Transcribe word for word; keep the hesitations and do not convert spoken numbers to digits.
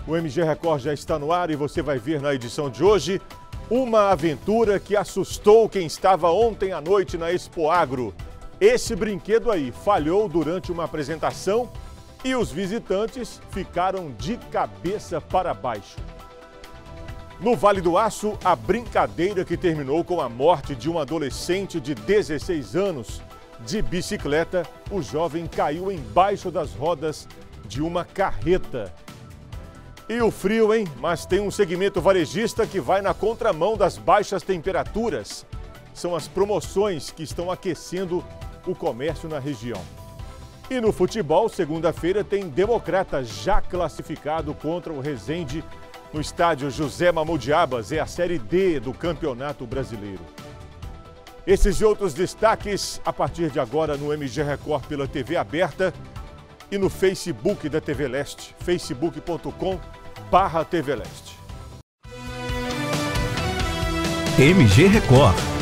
O M G Record já está no ar e você vai ver na edição de hoje uma aventura que assustou quem estava ontem à noite na Expo Agro. Esse brinquedo aí falhou durante uma apresentação e os visitantes ficaram de cabeça para baixo. No Vale do Aço, a brincadeira que terminou com a morte de um adolescente de dezesseis anos de bicicleta, o jovem caiu embaixo das rodas de uma carreta. E o frio, hein? Mas tem um segmento varejista que vai na contramão das baixas temperaturas. São as promoções que estão aquecendo o comércio na região. E no futebol, segunda-feira, tem Democrata já classificado contra o Resende no estádio José Mamudiabas. É a Série D do Campeonato Brasileiro. Esses e outros destaques a partir de agora no M G Record pela T V aberta e no Facebook da T V Leste, facebook ponto com barra T V Leste. M G Record.